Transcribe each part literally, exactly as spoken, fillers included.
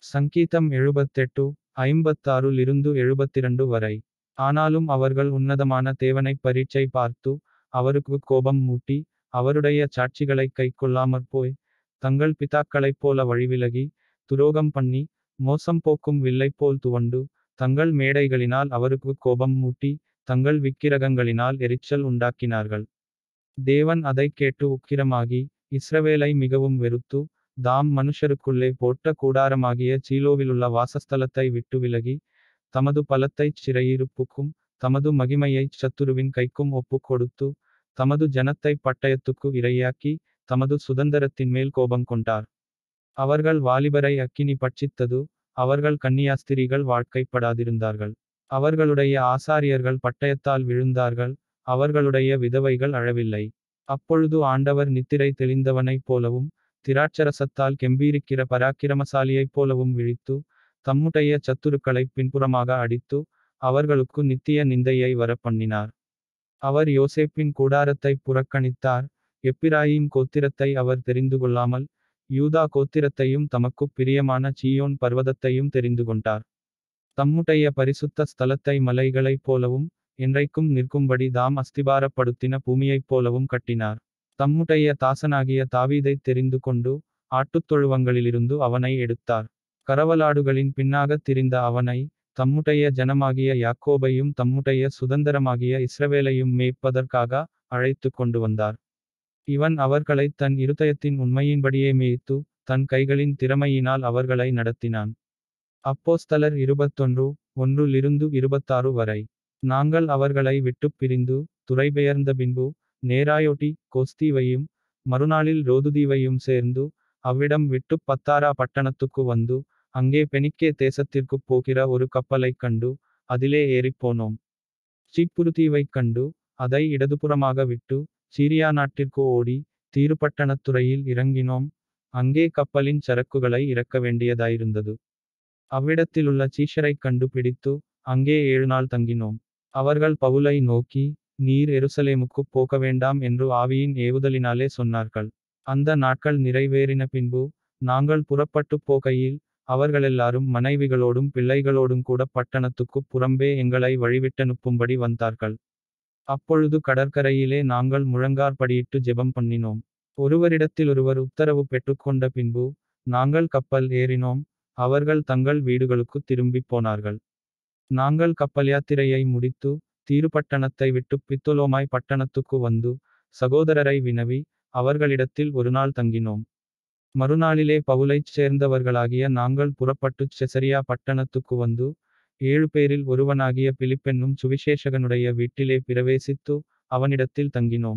சங்கீதம் எழுபத்தெட்டு ஐம்பத்தாறில் இருந்து எழுபத்திரண்டு வரை. ஆனாலும் அவர்கள் உன்னதமான தேவனைப் பரீட்சை பார்த்து, அவருக்குக் கோபம் மூட்டி, அவருடைய சாட்சிகளைக் கைக்கொள்ளாமற்போய், தங்கள் பிதாக்களைப் போல வழிவிலகி, துரோகம் பண்ணி, மோசம் போக்கும் வில்லைப்போல் துவண்டு, தங்கள் மேடைகளினால் அவருக்குக் கோபம் மூட்டி, தங்கள் விக்கிரகங்களினால் எரிச்சல் உண்டாக்கினார்கள். தேவன் அதைக் கேட்டு உக்கிரமாகி, இஸ்ரவேலை மிகவும் வெறுத்து, தாம் மனுஷருக்குள்ளே போட்ட கூடாரமாகிய சீலோவிலுள்ள வாசஸ்தலத்தை விட்டு விலகி, தமது பலத்தைச் சிறையிருப்புக்கும், தமது மகிமையைச் சத்துருவின் கைக்கும் ஒப்புக் கொடுத்து, தமது ஜனத்தைப் பட்டயத்துக்கு இரையாக்கி, தமது சுதந்தரத்தின்மேல் கோபம் கொண்டார். அவர்கள் வாலிபரை அக்கினி பட்சித்தது, அவர்கள் கன்னியாஸ்திரிகள் வாழ்க்கைப்படாதிருந்தார்கள். அவர்களுடைய ஆசாரியர்கள் பட்டயத்தால் விழுந்தார்கள், அவர்களுடைய விதவைகள் அழவில்லை. அப்பொழுது ஆண்டவர் நித்திரை தெளிந்தவனைப் போலவும், திராட்சரசத்தால் கெம்பீரிக்கிற பராக்கிரமசாலியைப் போலவும் விழித்து, தம்முடைய சத்துருக்களைப் பின்புறமாக அடித்து, அவர்களுக்கு நித்திய நிந்தையை வரப்பண்ணினார். அவர் யோசேப்பின் கூடாரத்தைப் புறக்கணித்தார், எப்பிராயீம் கோத்திரத்தை அவர் தெரிந்துகொள்ளாமல், யூதா கோத்திரத்தையும் தமக்குப் பிரியமான சீயோன் பர்வதத்தையும் தெரிந்துகொண்டார். தம்முடைய பரிசுத்த ஸ்தலத்தை மலைகளைப் போலவும், என்றைக்கும் நிற்கும்படி தாம் அஸ்திபாரப்படுத்தின பூமியைப் போலவும் கட்டினார். தம்முடைய தாசனாகிய தாவீதைத் தெரிந்து கொண்டு, ஆட்டுத்தொழுவங்களிலிருந்து அவனை எடுத்தார். கரவலாடுகளின் பின்னாகத் திரிந்த அவனை, தம்முடைய ஜனமாகிய யாக்கோபையும் தம்முடைய சுதந்தரமாகிய இஸ்ரவேலையும் மேய்ப்பதற்காக அழைத்து கொண்டு வந்தார். இவன் அவர்களைத் தன் இருதயத்தின் உண்மையின்படியே மேய்த்து, தன் கைகளின் திறமையினால் அவர்களை நடத்தினான். அப்போஸ்தலர் இருபத்தொன்று ஒன்றிலிருந்து இருபத்தாறு வரை. நாங்கள் அவர்களை விட்டுப் பிரிந்து, துறைபெயர்ந்த பின்பு, நேராயோட்டி கோஸ்தீவையும், மறுநாளில் ரோதுதீவையும் சேர்ந்து, அவ்விடம் விட்டுப் பத்தாரா பட்டணத்துக்கு வந்து, அங்கே பெனிக்கே தேசத்திற்குப் போகிற ஒரு கப்பலைக் கண்டு, அதிலே ஏறிப்போனோம். சீப்புருதீவைக் கண்டு, அதை இடதுபுறமாக விட்டு, சீரியா நாட்டிற்கு ஓடி, தீருபட்டணத்துறையில் இறங்கினோம். அங்கே கப்பலின் சரக்குகளை இறக்க வேண்டியதாயிருந்தது. அவ்விடத்திலுள்ள சீஷரைக் கண்டு பிடித்து, அங்கே ஏழு நாள் தங்கினோம். அவர்கள் பவுலை நோக்கி, நீர் எருசலேமுக்குப் போக வேண்டாம் என்று ஆவியின் ஏவுதலினாலே சொன்னார்கள். அந்த நாட்கள் நிறைவேறின பின்பு, நாங்கள் புறப்பட்டுப் போகையில், அவர்களெல்லாரும் மனைவிகளோடும் பிள்ளைகளோடும் கூட பட்டணத்துக்குப் புறம்பே எங்களை வழிவிட்டனுப்பும்படி வந்தார்கள். அப்பொழுது கடற்கரையிலே நாங்கள் முழங்காற்படியிட்டு ஜெபம் பண்ணினோம். ஒருவரிடத்திலொருவர் உத்தரவு பெற்றுக்கொண்ட பின்பு, நாங்கள் கப்பல் ஏறினோம். அவர்கள் தங்கள் வீடுகளுக்குத் திரும்பிப் போனார்கள். நாங்கள் கப்பல்யாத்திரையை முடித்து, தீருபட்டணத்தை விட்டுப் பித்தொலோமாய் பட்டணத்துக்கு வந்து, சகோதரரை வினவி, அவர்களிடத்தில் ஒருநாள் தங்கினோம். மறுநாளிலே பவுலைச் சேர்ந்தவர்களாகிய நாங்கள் புறப்பட்டுச் செசரியா பட்டணத்துக்கு வந்து, ஏழு பேரில் ஒருவனாகிய பிலிப்பென்னும் சுவிசேஷகனுடைய வீட்டிலே பிரவேசித்து, அவனிடத்தில் தங்கினோம்.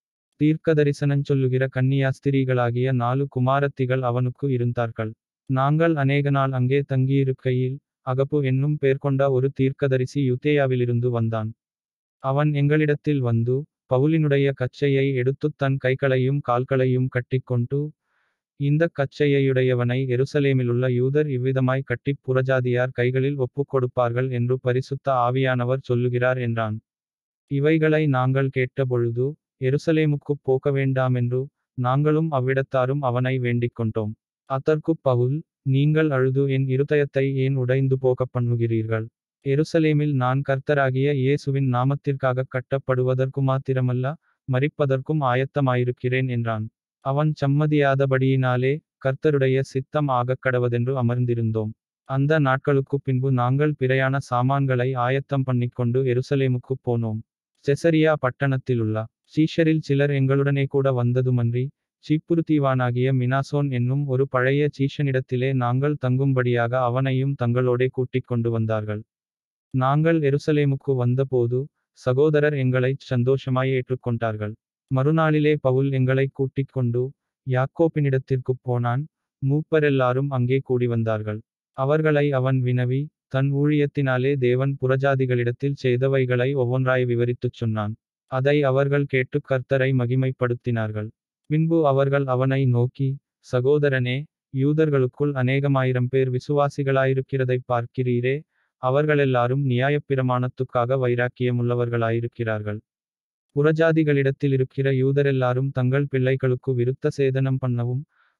தீர்க்கதரிசனஞ்சொல்லுகிற கன்னியாஸ்திரிகளாகிய நாலு குமாரத்திகள் அவனுக்கு இருந்தார்கள். நாங்கள் அநேகநாள் அங்கே தங்கியிருக்கையில், அகப்பு என்னும் பேர்கொண்ட ஒரு தீர்க்கதரிசி யூதேயாவிலிருந்து வந்தான். அவன் எங்களிடத்தில் வந்து, பவுலினுடைய கச்சையை எடுத்துத் தன் கைகளையும் கால்களையும் கட்டிக்கொண்டு, இந்தக் கச்சையையுடையவனை எருசலேமிலுள்ள யூதர் இவ்விதமாய் கட்டிப் புறஜாதியார் கைகளில் ஒப்புக் கொடுப்பார்கள் என்று பரிசுத்த ஆவியானவர் சொல்லுகிறார் என்றான். இவைகளை நாங்கள் கேட்டபொழுது, எருசலேமுக்குப் போக வேண்டாமென்று, நாங்களும் அவ்விடத்தாரும் அவனை வேண்டிக் கொண்டோம். அதற்குப் பவுல், நீங்கள் அழுது என் இருதயத்தை ஏன் உடைந்து போகப் பண்ணுகிறீர்கள்? எருசலேமில் நான் கர்த்தராகிய இயேசுவின் நாமத்திற்காகக் கட்டப்படுவதற்குமாத்திரமல்ல, மரிப்பதற்கும் ஆயத்தமாயிருக்கிறேன் என்றான். அவன் சம்மதியாதபடியினாலே, கர்த்தருடைய சித்தம் ஆகக்கடவதென்று அமர்ந்திருந்தோம். அந்த நாட்களுக்குப் பின்பு நாங்கள் பிரயாண சாமான்களை ஆயத்தம் பண்ணிக்கொண்டு எருசலேமுக்குப் போனோம். செசரியா பட்டணத்திலுள்ள சீஷரில் சிலர் எங்களுடனே கூட வந்ததுமன்றி, சீப்புருதீவானாகிய மினாசோன் என்னும் ஒரு பழைய சீஷனிடத்திலே நாங்கள் தங்கும்படியாக அவனையும் தங்களோடே கூட்டிக் கொண்டு வந்தார்கள். நாங்கள் எருசலேமுக்கு வந்தபோது, சகோதரர் எங்களைச் சந்தோஷமாய் ஏற்றுக்கொண்டார்கள். மறுநாளிலே பவுல் எங்களைக் கூட்டிக் கொண்டு, யாக்கோப்பினிடத்திற்குப் போனான். மூப்பரெல்லாரும் அங்கே கூடிவந்தார்கள். அவர்களை அவன் வினவி, தன் ஊழியத்தினாலே தேவன் புறஜாதிகளிடத்தில் செய்தவைகளை ஒவ்வொன்றாய் விவரித்துச் சொன்னான். அதை அவர்கள் கேட்டுக் கர்த்தரை மகிமைப்படுத்தினார்கள். பின்பு அவர்கள் அவனை நோக்கி, சகோதரனே, யூதர்களுக்குள் அநேகமாயிரம் பேர் விசுவாசிகளாயிருக்கிறதைப் பார்க்கிறீரே, அவர்களெல்லாரும் நியாயப்பிரமாணத்துக்காக வைராக்கியமுள்ளவர்களாயிருக்கிறார்கள். புறஜாதிகளிடத்திலிருக்கிற யூதரெல்லாரும் தங்கள் பிள்ளைகளுக்கு விருத்த சேதனம் பண்ணவும்,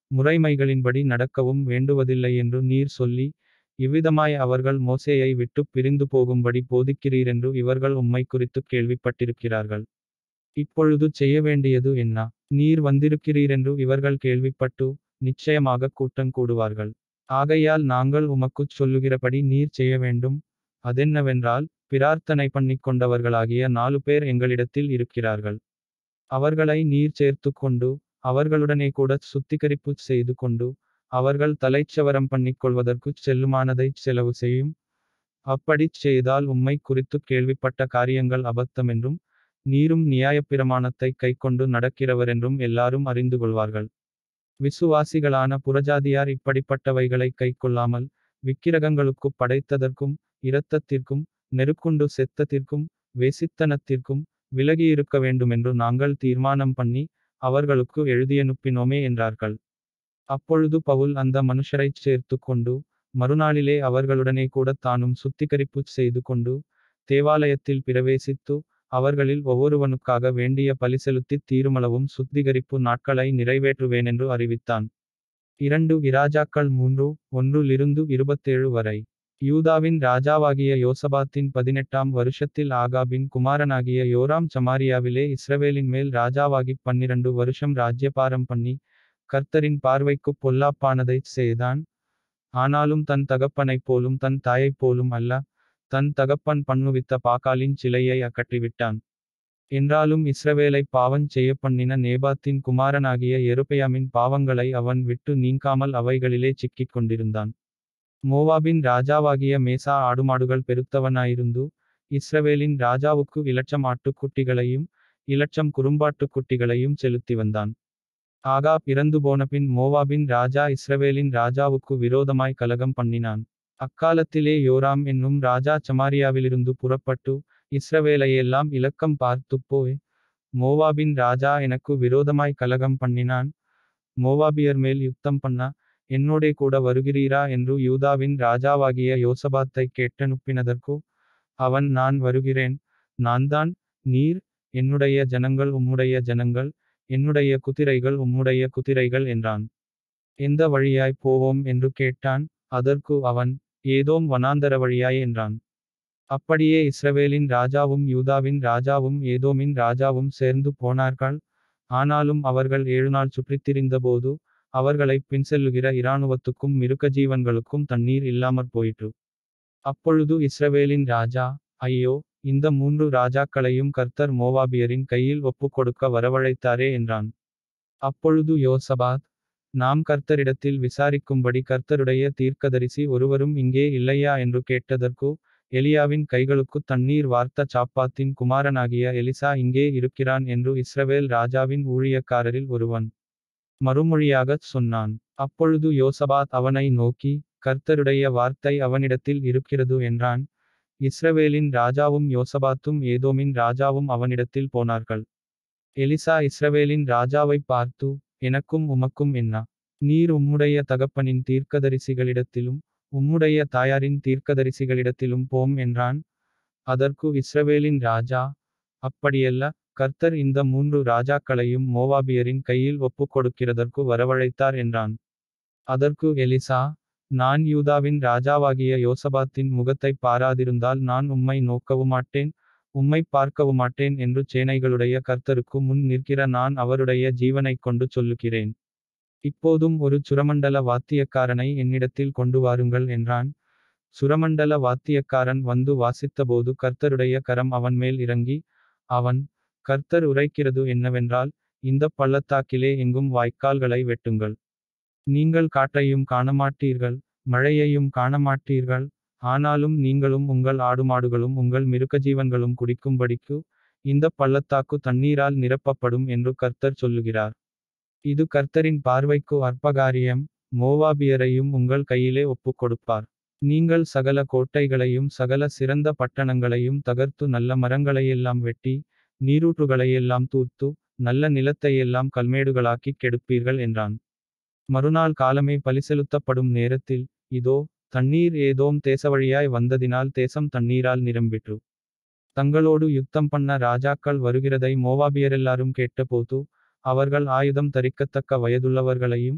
முறைமைகளின்படி நடக்கவும் வேண்டுவதில்லை என்று நீர் சொல்லி, இவ்விதமாய் அவர்கள் மோசேயை விட்டுப் பிரிந்து போகும்படி போதிக்கிறீரென்று இவர்கள் உம்மை குறித்துக் கேள்விப்பட்டிருக்கிறார்கள். இப்பொழுது செய்யவேண்டியது என்ன? நீர் வந்திருக்கிறீரென்று இவர்கள் கேள்விப்பட்டு, நிச்சயமாகக் கூட்டங் கூடுவார்கள். ஆகையால் நாங்கள் உமக்குச் சொல்லுகிறபடி நீர் செய்யவேண்டும். அதென்னவென்றால், பிரார்த்தனை பண்ணிக்கொண்டவர்களாகிய நாலு பேர் எங்களிடத்தில் இருக்கிறார்கள். அவர்களை நீர் சேர்த்துக்கொண்டு, அவர்களுடனே கூடச் சுத்திகரிப்புச் செய்து கொண்டு, அவர்கள் தலைச்சவரம் பண்ணிக்கொள்வதற்குச் செல்லுமானதைச் செலவு செய்யும். அப்படிச் செய்தால் உம்மை குறித்துக் கேள்விப்பட்ட காரியங்கள் அபத்தமென்றும், நீரும் நியாயப்பிரமாணத்தைக் கைக்கொண்டு நடக்கிறவரென்றும் எல்லாரும் அறிந்து கொள்வார்கள். விசுவாசிகளான புறஜாதியார் இப்படிப்பட்டவைகளைக் கைக்கொள்ளாமல், விக்கிரகங்களுக்குப் படைத்ததற்கும், இரத்தத்திற்கும், நெருக்குண்டு செத்ததிற்கும், வேசித்தனத்திற்கும், விலகியிருக்க வேண்டுமென்று நாங்கள் தீர்மானம் பண்ணி, அவர்களுக்கு எழுதியனுப்பினோமே என்றார்கள். அப்பொழுது பவுல் அந்த மனுஷரைச் சேர்த்துக்கொண்டு, மறுநாளிலே அவர்களுடனே கூடத் தானும் சுத்திகரிப்புச் செய்து கொண்டு, தேவாலயத்தில் பிரவேசித்து, அவர்களில் ஒவ்வொருவனுக்காக வேண்டிய பலி செலுத்தித் தீருமளவும் சுத்திகரிப்பு நாட்களை நிறைவேற்றுவேனென்று அறிவித்தான். இரண்டு இராஜாக்கள் மூன்று, ஒன்றிலிருந்து இருபத்தேழு வரை. யூதாவின் ராஜாவாகிய யோசபாத்தின் பதினெட்டாம் வருஷத்தில் ஆகாபின் குமாரனாகிய யோராம் சமாரியாவிலே இஸ்ரவேலின் மேல் ராஜாவாகிப் பன்னிரண்டு வருஷம் ராஜ்யபாரம் பண்ணி, கர்த்தரின் பார்வைக்குப் பொல்லாப்பானதைச் செய்தான். ஆனாலும் தன் தகப்பனைப் போலும் தன் தாயைப் போலும் அல்ல, தன் தகப்பன் பண்ணுவித்த பாகாலின் சிலையை அகற்றிவிட்டான். என்றாலும் இஸ்ரவேலைப் பாவஞ் செய்யப்பண்ணின நேபாத்தின் குமாரனாகிய யெரொபெயாமின் பாவங்களை அவன் விட்டு நீங்காமல் அவைகளிலே சிக்கிக் கொண்டிருந்தான். மோவாபின் ராஜாவாகிய மேசா ஆடுமாடுகள் பெருத்தவனாயிருந்து, இஸ்ரவேலின் ராஜாவுக்கு இலட்சம் ஆட்டுக்குட்டிகளையும், இலட்சம் குறும்பாட்டுக்குட்டிகளையும் செலுத்தி வந்தான். ஆகாப் இறந்து போனபின் மோவாபின் ராஜா இஸ்ரவேலின் ராஜாவுக்கு விரோதமாய் கலகம் பண்ணினான். அக்காலத்திலே யோராம் என்னும் ராஜா சமாரியாவிலிருந்து புறப்பட்டு, இஸ்ரவேலையெல்லாம் இலக்கம் பார்த்துப் போய், மோவாபின் ராஜா எனக்கு விரோதமாய் கலகம் பண்ணினான். மோவாபியர் மேல் யுத்தம் பண்ண, என்னோடே கூட வருகிறீரா என்று யூதாவின் ராஜாவாகிய யோசபாத்தைக் கேட்டனுப்பினதற்கு, அவன் நான் வருகிறேன், நான்தான், நீர், என்னுடைய ஜனங்கள் உம்முடைய ஜனங்கள், என்னுடைய குதிரைகள் உம்முடைய குதிரைகள் என்றான். எந்த வழியாய் போவோம் என்று கேட்டான். அதற்கு அவன், ஏதோம் வனாந்தர வழியாய் என்றான். அப்படியே இஸ்ரவேலின் ராஜாவும் யூதாவின் ராஜாவும் ஏதோமின் ராஜாவும் சேர்ந்து போனார்கள். ஆனாலும் அவர்கள் ஏழுநாள் சுற்றித்திரிந்தபோது, அவர்களைப் பின்செல்லுகிற இராணுவத்துக்கும் மிருகஜீவன்களுக்கும் தண்ணீர் இல்லாமற் போயிற்று. அப்பொழுது இஸ்ரவேலின் ராஜா, ஐயோ, இந்த மூன்று ராஜாக்களையும் கர்த்தர் மோவாபியரின் கையில் ஒப்புக்கொடுக்க வரவழைத்தாரே என்றான். அப்பொழுது யோசபாத், நாம் கர்த்தரிடத்தில் விசாரிக்கும்படி கர்த்தருடைய தீர்க்கதரிசி ஒருவரும் இங்கே இல்லையா என்று கேட்டதற்கு, எலியாவின் கைகளுக்குத் தண்ணீர் வார்த்த சாப்பாத்தின் குமாரனாகிய எலிசா இங்கே இருக்கிறான் என்று இஸ்ரவேல் ராஜாவின் ஊழியக்காரரில் ஒருவன் மறுமொழியாகச் சொன்னான். அப்பொழுது யோசபாத் அவனை நோக்கி, கர்த்தருடைய வார்த்தை அவனிடத்தில் இருக்கிறது என்றான். இஸ்ரவேலின் ராஜாவும் யோசபாத்தும் ஏதோமின் ராஜாவும் அவனிடத்தில் போனார்கள். எலிசா இஸ்ரவேலின் ராஜாவைப் பார்த்து, எனக்கும் உமக்கும் என்ன? நீர் உம்முடைய தகப்பனின் தீர்க்கதரிசிகளிடத்திலும், உம்முடைய தாயாரின் தீர்க்கதரிசிகளிடத்திலும் போம் என்றான். அதற்கு இஸ்ரவேலின் ராஜா, அப்படியல்ல, கர்த்தர் இந்த மூன்று ராஜாக்களையும் மோவாபியரின் கையில் ஒப்புக்கொடுக்கிறதற்கு வரவழைத்தார் என்றான். அதற்கு எலிசா, நான் யூதாவின் ராஜாவாகிய யோசபாத்தின் முகத்தைப் பாராதிருந்தால் நான் உம்மை நோக்கவுமாட்டேன், உம்மைப் பார்க்கவுமாட்டேன் என்று சேனைகளுடைய கர்த்தருக்கு முன் நிற்கிற நான் அவருடைய ஜீவனைக் கொண்டு சொல்லுகிறேன். இப்போதும் ஒரு சுரமண்டல வாத்தியக்காரனை என்னிடத்தில் கொண்டு வாருங்கள் என்றான். சுரமண்டல வாத்தியக்காரன் வந்து வாசித்தபோது கர்த்தருடைய கரம் அவன் மேல் இறங்கி, அவன், கர்த்தர் உரைக்கிறது என்னவென்றால், இந்தப் பள்ளத்தாக்கிலே எங்கும் வாய்க்கால்களை வெட்டுங்கள். நீங்கள் காற்றையும் காணமாட்டீர்கள், மழையையும் காணமாட்டீர்கள், ஆனாலும் நீங்களும் உங்கள் ஆடுமாடுகளும் உங்கள் மிருகஜீவன்களும் குடிக்கும்படிக்கு, இந்தப் பள்ளத்தாக்கு தண்ணீரால் நிரப்பப்படும் என்று கர்த்தர் சொல்லுகிறார். இது கர்த்தரின் பார்வைக்கு அற்பகாரியம், மோவாபியரையும் உங்கள் கையிலே ஒப்புக்கொடுப்பார். நீங்கள் சகல கோட்டைகளையும் சகல சிறந்த பட்டணங்களையும் தகர்த்து நல்ல மரங்களையெல்லாம் வெட்டி, நீரூற்றுகளையெல்லாம் தூர்த்து, நல்ல நிலத்தையெல்லாம் கல்மேடுகளாக்கிக் கெடுப்பீர்கள் என்றான். மறுநாள் காலமே பலிசெலுத்தப்படும் நேரத்தில், இதோ, தண்ணீர் ஏதோம் தேசவழியாய் வந்ததினால் தேசம் தண்ணீரால் நிரம்பிற்று. தங்களோடு யுத்தம் பண்ண ராஜாக்கள் வருகிறதை மோவாபியரெல்லாரும் கேட்டபோது, அவர்கள் ஆயுதம் தரிக்கத்தக்க வயதுள்ளவர்களையும்,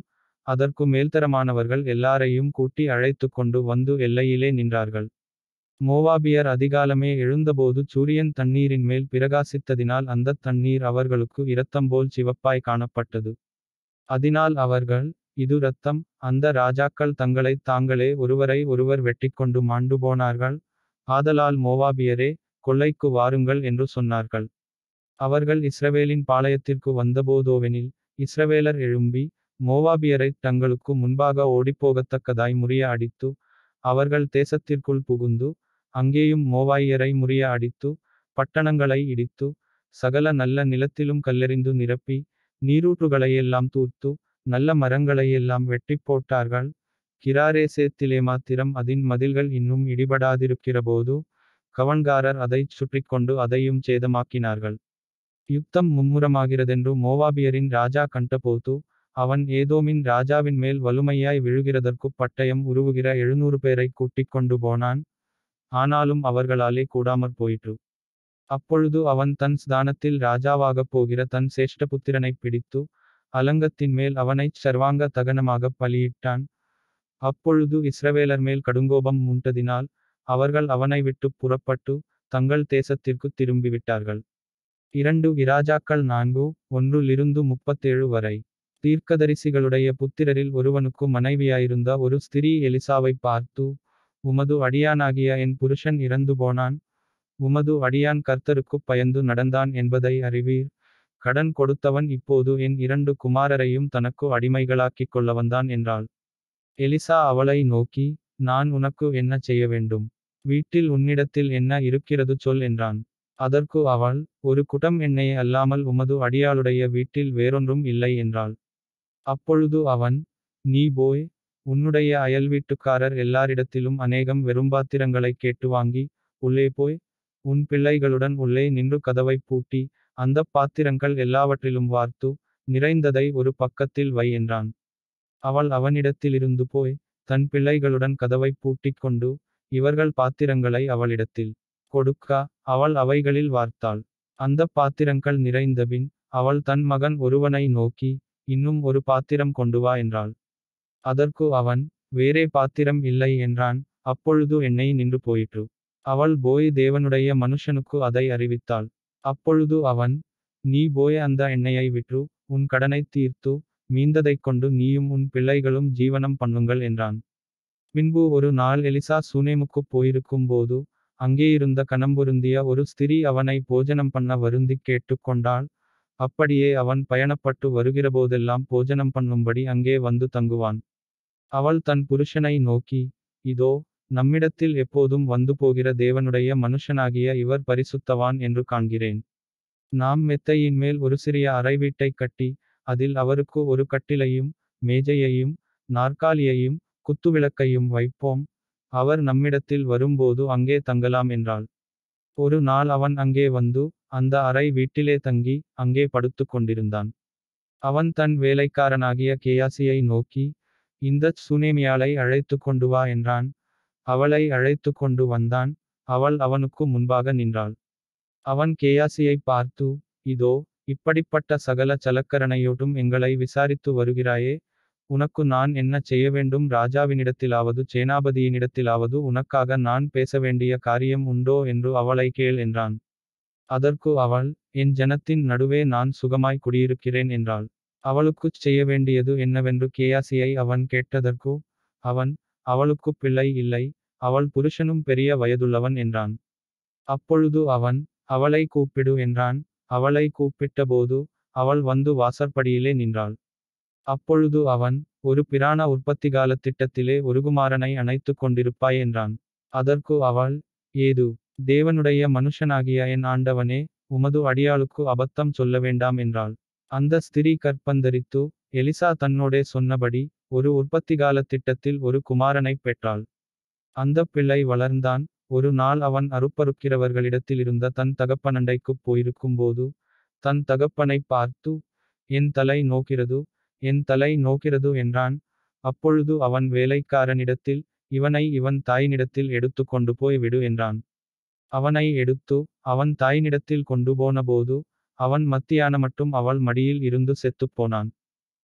அதற்கு மேல்தரமானவர்கள் எல்லாரையும் கூட்டி அழைத்துக் கொண்டு வந்து எல்லையிலே நின்றார்கள். மோவாபியர் அதிகாலமே எழுந்தபோது சூரியன் தண்ணீரின் மேல் பிரகாசித்ததினால் அந்தத் தண்ணீர் அவர்களுக்கு இரத்தம்போல் சிவப்பாய் காணப்பட்டது. அதனால் அவர்கள், இது இரத்தம், அந்த ராஜாக்கள் தங்களைத் தாங்களே ஒருவரை ஒருவர் வெட்டிக்கொண்டு மாண்டு போனார்கள். ஆதலால் மோவாபியரே, கொள்ளைக்கு வாருங்கள் என்று சொன்னார்கள். அவர்கள் இஸ்ரவேலின் பாளையத்திற்கு வந்தபோதோவெனில், இஸ்ரவேலர் எழும்பி, மோவாபியரைத் தங்களுக்கு முன்பாக ஓடிப்போகத்தக்கதாய் முறிய அடித்து, அவர்கள் தேசத்திற்குள் புகுந்து, அங்கேயும் மோவாபியரை முறிய அடித்து, பட்டணங்களை இடித்து, சகல நல்ல நிலத்திலும் கல்லெறிந்து நிரப்பி, நீரூற்றுகளையெல்லாம் தூர்த்து, நல்ல மரங்களையெல்லாம் வெட்டிப் போட்டார்கள். கிராரேசேத்திலே மாத்திரம் அதின் மதில்கள் இன்னும் இடிபடாதிருக்கிறபோது, கவண்காரர் அதைச் சுற்றிக்கொண்டு அதையும் சேதமாக்கினார்கள். யுத்தம் மும்முரமாகிறதென்று மோவாபியரின் ராஜா கண்டபோது, அவன் ஏதோமின் ராஜாவின் மேல் வலுமையாய் விழுகிறதற்குப் பட்டயம் உருவுகிற எழுநூறு பேரைக் கூட்டிக் கொண்டு போனான். ஆனாலும் அவர்களாலே கூடாமற் போயிற்று. அப்பொழுது அவன் தன் ஸ்தானத்தில் ராஜாவாகப் போகிற தன் சேஷ்டபுத்திரனைப் பிடித்து, அலங்கத்தின் மேல் அவனைச் சர்வாங்க தகனமாகப் பலியிட்டான். அப்பொழுது இஸ்ரவேலர் மேல் கடுங்கோபம் மூண்டதினால், அவர்கள் அவனை விட்டுப் புறப்பட்டு, தங்கள் தேசத்திற்குத் திரும்பிவிட்டார்கள். இரண்டு இராஜாக்கள் நான்கு, ஒன்றிலிருந்து முப்பத்தேழு வரை. தீர்க்கதரிசிகளுடைய புத்திரரில் ஒருவனுக்கு மனைவியாயிருந்த ஒரு ஸ்திரீ எலிசாவைப் பார்த்து, உமது அடியானாகிய என் புருஷன் இறந்து போனான். உமது அடியான் கர்த்தருக்குப் பயந்து நடந்தான் என்பதை அறிவீர். கடன் கொடுத்தவன் இப்போது என் இரண்டு குமாரரையும் தனக்கு அடிமைகளாக்கிக் கொள்ள வந்தான் என்றாள். எலிசா அவளை நோக்கி, நான் உனக்கு என்ன செய்ய வேண்டும்? வீட்டில் உன்னிடத்தில் என்ன இருக்கிறது சொல் என்றான். அதற்கு அவள், ஒரு குடம் எண்ணெய் அல்லாமல் உமது அடியாளுடைய வீட்டில் வேறொன்றும் இல்லை என்றாள். அப்பொழுது அவன், நீ போய், உன்னுடைய அயல்வீட்டுக்காரர் எல்லாரிடத்திலும் அநேகம் வெறும்பாத்திரங்களைக் கேட்டு வாங்கி, உள்ளே போய், உன் பிள்ளைகளுடன் உள்ளே நின்று கதவைப் பூட்டி, அந்தப் பாத்திரங்கள் எல்லாவற்றிலும் வார்த்து, நிறைந்ததை ஒரு பக்கத்தில் வை என்றான். அவள் அவனிடத்திலிருந்து போய், தன் பிள்ளைகளுடன் கதவைப் பூட்டிக் கொண்டு, இவர்கள் பாத்திரங்களை அவளிடத்தில் கொடுக்க, அவள் அவைகளில் வார்த்தாள். அந்தப் பாத்திரங்கள் நிறைந்தபின், அவள் தன் மகன் ஒருவனை நோக்கி, இன்னும் ஒரு பாத்திரம் கொண்டு வா என்றாள். அதற்கு அவன், வேறே பாத்திரம் இல்லை என்றான். அப்பொழுது எண்ணெய் நின்று போயிற்று. அவள் போய் தேவனுடைய மனுஷனுக்கு அதை அறிவித்தாள். அப்பொழுது அவன், நீ போய் அந்த எண்ணெயை விற்று, உன் கடனைத் தீர்த்து, மீந்ததைக் கொண்டு நீயும் உன் பிள்ளைகளும் ஜீவனம் பண்ணுங்கள் என்றான். பின்பு ஒரு நாள் எலிசா சூனேமுக்குப் போயிருக்கும்போது, அங்கேயிருந்த கனம்பொருந்திய ஒரு ஸ்திரீ அவனை போஜனம் பண்ண வருந்திக் கேட்டுக் கொண்டாள். அப்படியே அவன் பயணப்பட்டு வருகிறபோதெல்லாம் போஜனம் பண்ணும்படி அங்கே வந்து தங்குவான். அவள் தன் புருஷனை நோக்கி, இதோ, நம்மிடத்தில் எப்போதும் வந்து போகிற தேவனுடைய மனுஷனாகிய இவர் பரிசுத்தவான் என்று காண்கிறேன். நாம் மெத்தையின் மேல் ஒரு சிறிய அறை வீட்டைக் கட்டி, அதில் அவருக்கு ஒரு கட்டிலையும், மேஜையையும், நாற்காலியையும், குத்துவிளக்கையும் வைப்போம். அவர் நம்மிடத்தில் வரும்போது அங்கே தங்கலாம் என்றாள். ஒரு நாள் அவன் அங்கே வந்து, அந்த அறை வீட்டிலே தங்கி, அங்கே படுத்துக் கொண்டிருந்தான். அவன் தன் வேலைக்காரனாகிய கேயாசியை நோக்கி, இந்தச் சூனேமியாளை அழைத்துக் கொண்டு வா என்றான். அவளை அழைத்துக் கொண்டு வந்தான். அவள் அவனுக்கு முன்பாக நின்றாள். அவன் கேயாசியைப் பார்த்து, இதோ, இப்படிப்பட்ட சகல சலக்கரணையோடும் எங்களை விசாரித்து வருகிறாயே, உனக்கு நான் என்ன செய்ய வேண்டும்? ராஜாவினிடத்திலாவது சேனாபதியினிடத்திலாவது உனக்காக நான் பேசவேண்டிய காரியம் உண்டோ என்று அவளை கேள் என்றான். அதற்கு அவள், என் ஜனத்தின் நடுவே நான் சுகமாய் குடியிருக்கிறேன் என்றாள். அவளுக்குச் செய்ய வேண்டியது என்னவென்று கேயாசியை அவன் கேட்டதற்கு, அவன், அவளுக்குப் பிள்ளை இல்லை, அவள் புருஷனும் பெரிய வயதுள்ளவன் என்றான். அப்பொழுது அவன், அவளை கூப்பிடு என்றான். அவளை கூப்பிட்டபோது, அவள் வந்து வாசற்படியிலே நின்றாள். அப்பொழுது அவன், ஒரு பிராண உற்பத்திகாலத் திட்டத்திலே ஒரு குமாரனை அணைத்துக் கொண்டிருப்பாய் என்றான். அதற்கு அவள், ஏது, தேவனுடைய மனுஷனாகிய என் ஆண்டவனே, உமது அடியாளுக்கு அபத்தம் சொல்ல வேண்டாம் என்றாள். அந்த ஸ்திரீ கற்பந்தரித்து, எலிசா தன்னோடே சொன்னபடி, ஒரு உற்பத்திகாலத் திட்டத்தில் ஒரு குமாரனைப் பெற்றாள். அந்தப் பிள்ளை வளர்ந்தான். ஒரு நாள் அவன் அறுப்பறுக்கிறவர்களிடத்திலிருந்த தன் தகப்பனண்டைக்குப் போயிருக்கும்போது, தன் தகப்பனைப் பார்த்து, என் தலை நோக்கிறது, என் தலை நோக்கிறது என்றான். அப்பொழுது அவன் வேலைக்காரனிடத்தில், இவனை இவன் தாயினிடத்தில் எடுத்துக் கொண்டு போய் விடு என்றான். அவனை எடுத்து, அவன் தாயினிடத்தில் கொண்டு போனபோது, அவன் மத்தியானமட்டும் அவள் மடியில் இருந்து செத்துப் போனான்.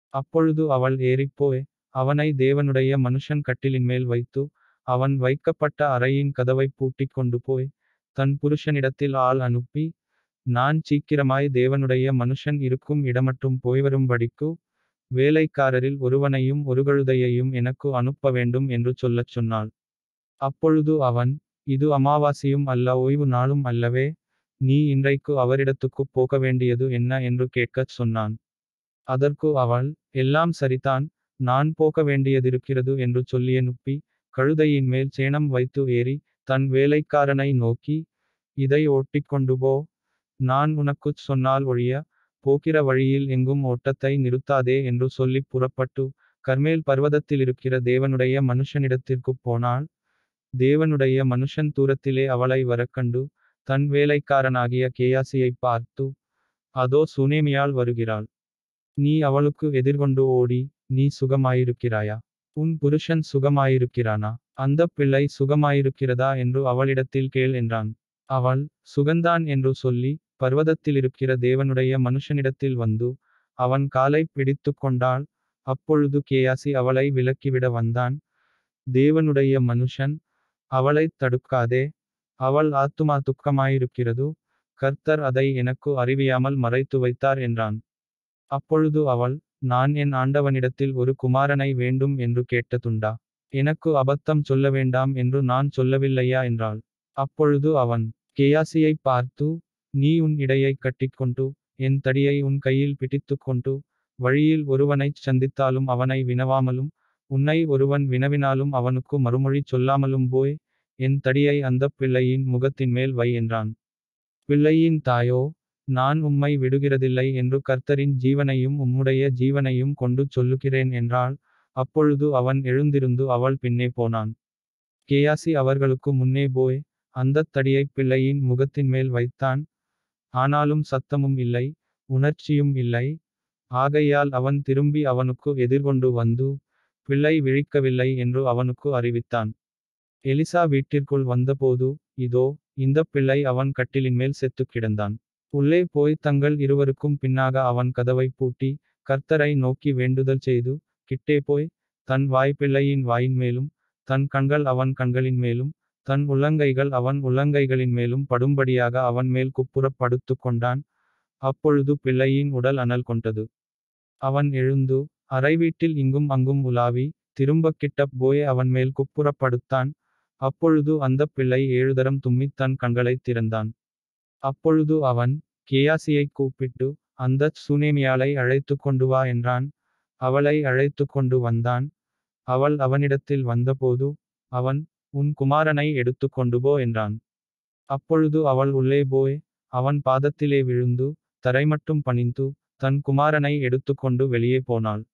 அப்பொழுது அவள் ஏறிப்போய் அவனை தேவனுடைய மனுஷன் கட்டிலின்மேல் வைத்து அவன் வைக்கப்பட்ட அறையின் கதவைப் பூட்டிக் கொண்டு போய் தன் புருஷனிடத்தில் ஆள் அனுப்பி நான் சீக்கிரமாய் தேவனுடைய மனுஷன் இருக்கும் இடமட்டும் போய்வரும்படிக்கு வேலைக்காரரில் ஒருவனையும் ஒரு கழுதையையும் எனக்கு அனுப்ப வேண்டும் என்று சொல்லச் சொன்னாள். அப்பொழுது அவன், இது அமாவாசையும் அல்ல ஓய்வு நாளும் அல்லவே, நீ இன்றைக்கு அவரிடத்துக்குப் போக வேண்டியது என்ன என்று கேட்கச் சொன்னான். அதற்கு அவள், எல்லாம் சரிதான், நான் போக வேண்டியதிருக்கிறது என்று சொல்லியனுப்பி கழுதையின் மேல் சேணம் வைத்து ஏறி தன் வேலைக்காரனை நோக்கி, இதை ஓட்டிக்கொண்டு போ, நான் உனக்குச் சொன்னால் ஒழிய போகிற வழியில் எங்கும் ஓட்டத்தை நிறுத்தாதே என்று சொல்லிப் புறப்பட்டு கர்மேல் பர்வதத்திலிருக்கிற தேவனுடைய மனுஷனிடத்திற்குப் போனாள். தேவனுடைய மனுஷன் தூரத்திலே அவளை வரக்கண்டு தன் வேலைக்காரனாகிய கேயாசியைப் பார்த்து, அதோ சூனேமியாள் வருகிறாள், நீ அவளுக்கு எதிர்கொண்டு ஓடி, நீ சுகமாயிருக்கிறாயா, உன் புருஷன் சுகமாயிருக்கிறானா, அந்தப் பிள்ளை சுகமாயிருக்கிறதா என்று அவளிடத்தில் கேள் என்றான். அவள், சுகந்தான் என்று சொல்லி பர்வதத்திலிருக்கிற தேவனுடைய மனுஷனிடத்தில் வந்து அவன் காலைப் பிடித்து கொண்டாள். அப்பொழுது கேயாசி அவளை விலக்கிவிட வந்தான். தேவனுடைய மனுஷன், அவளைத் தடுக்காதே, அவள் ஆத்துமா துக்கமாயிருக்கிறது, கர்த்தர் அதை எனக்கு அறிவியாமல் மறைத்து வைத்தார் என்றான். அப்பொழுது அவள், நான் என் ஆண்டவனிடத்தில் ஒரு குமாரனை வேண்டும் என்று கேட்டதுண்டா, எனக்கு அபத்தம் சொல்ல வேண்டாம் என்று நான் சொல்லவில்லையா என்றாள். அப்பொழுது அவன் கேயாசியைப் பார்த்து, நீ உன் இடையைக் கட்டிக்கொண்டு என் தடியை உன் கையில் பிடித்துக்கொண்டு வழியில் ஒருவனைச் சந்தித்தாலும் அவனை வினவாமலும் உன்னை ஒருவன் வினவினாலும் அவனுக்கு மறுமொழி சொல்லாமலும் போய் என் தடியை அந்தப் பிள்ளையின் முகத்தின்மேல் வை என்றான். பிள்ளையின் தாயோ, நான் உம்மை விடுகிறதில்லை என்று கர்த்தரின் ஜீவனையும் உம்முடைய ஜீவனையும் கொண்டு சொல்லுகிறேன் என்றாள். அப்பொழுது அவன் எழுந்திருந்து அவள் பின்னே போனான். கேயாசி அவர்களுக்கு முன்னே போய் அந்தத் தடியைப் பிள்ளையின் முகத்தின்மேல் வைத்தான். ஆனாலும் சத்தமும் இல்லை, உணர்ச்சியும் இல்லை. ஆகையால் அவன் திரும்பி அவனுக்கு எதிர்கொண்டு வந்து பிள்ளை விழிக்கவில்லை என்று அவனுக்கு அறிவித்தான். எலிசா வீட்டிற்குள் வந்தபோது, இதோ, இந்தப் பிள்ளை அவன் கட்டிலின்மேல் செத்துக் கிடந்தான். உள்ளே போய் தங்கள் இருவருக்கும் பின்னாக அவன் கதவைப் பூட்டி கர்த்தரை நோக்கி வேண்டுதல் செய்து கிட்டே போய் தன் வாய் பிள்ளையின் வாயின்மேலும் தன் கண்கள் அவன் கண்களின் மேலும் தன் உள்ளங்கைகள் அவன் உள்ளங்கைகளின் மேலும் படும்படியாக அவன் மேல் குப்புறப் படுத்து கொண்டான். அப்பொழுது பிள்ளையின் உடல் அனல் கொண்டது. அவன் எழுந்து அறைவீட்டில் இங்கும் அங்கும் உலாவி திரும்பக் கிட்டப் போய் அவன் மேல் குப்புறப் படுத்தான். அப்பொழுது அந்தப் பிள்ளை ஏழுதரம் தும்மித் தன் கண்களைத் திறந்தான். அப்பொழுது அவன் கேயாசியைக் கூப்பிட்டு, அந்தச் சூனேமியாளை அழைத்து கொண்டு வா என்றான். அவளை அழைத்து கொண்டு வந்தான். அவள் அவனிடத்தில் வந்தபோது அவன், உன் குமாரனை எடுத்து கொண்டு போ என்றான். அப்பொழுது அவள் உள்ளே போய் அவன் பாதத்திலே விழுந்து தரைமட்டும் பணிந்து தன் குமாரனை எடுத்துக்கொண்டு வெளியே போனாள்.